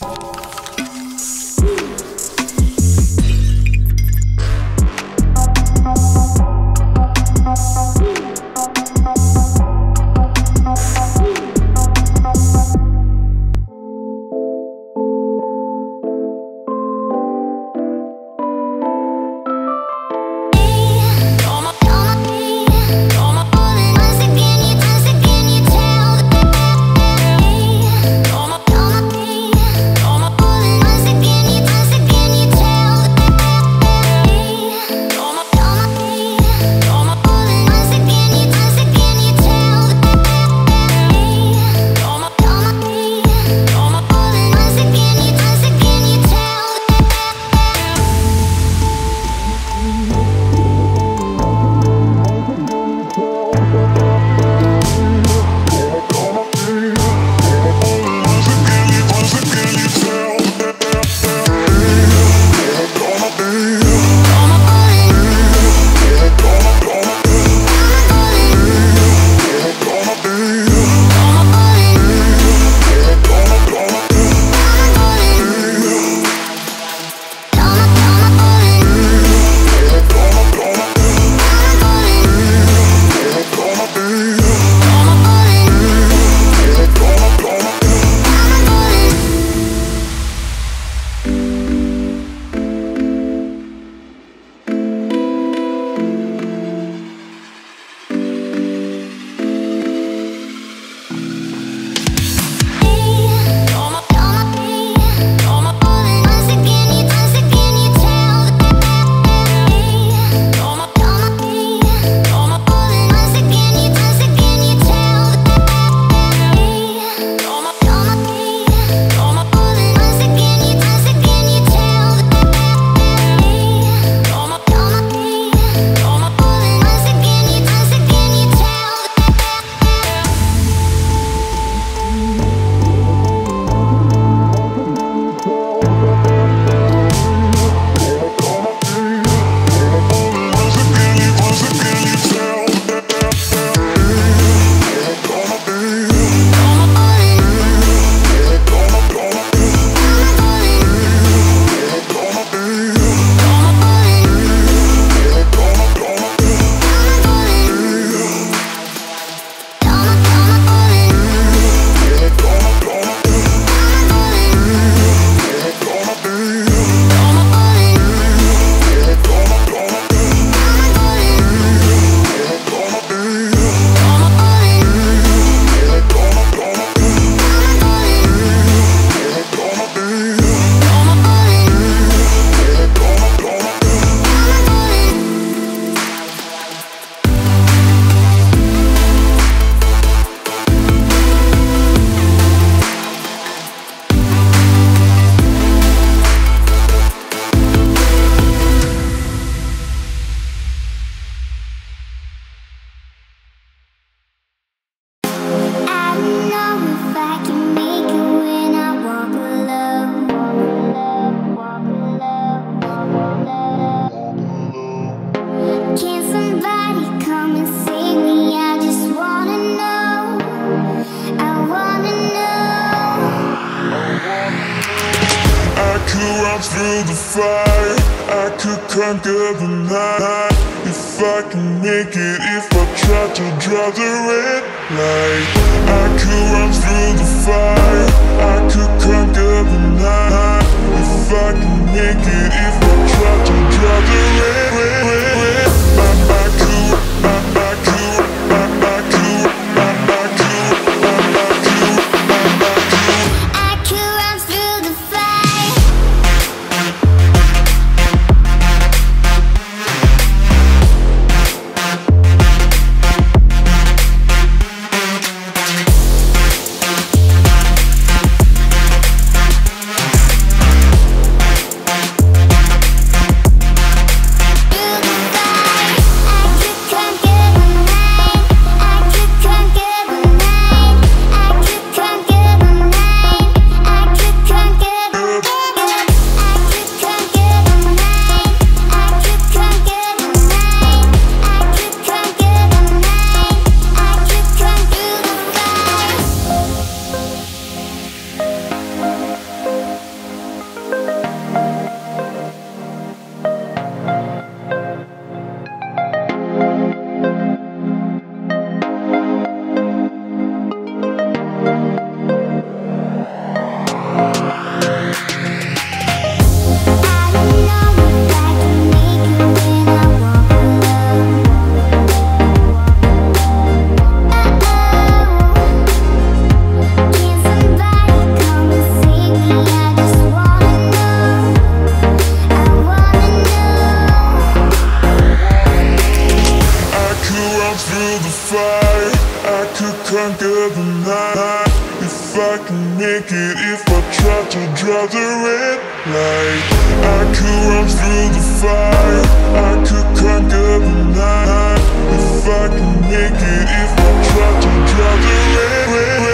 through the fire, I could conquer the night. If I can make it, if I try to draw the red light, I could run through the fire, I could conquer the night. If I can make it, if I try to draw the red draw the red light. I could run through the fire, I could conquer the night. If I can make it, if I try to draw the red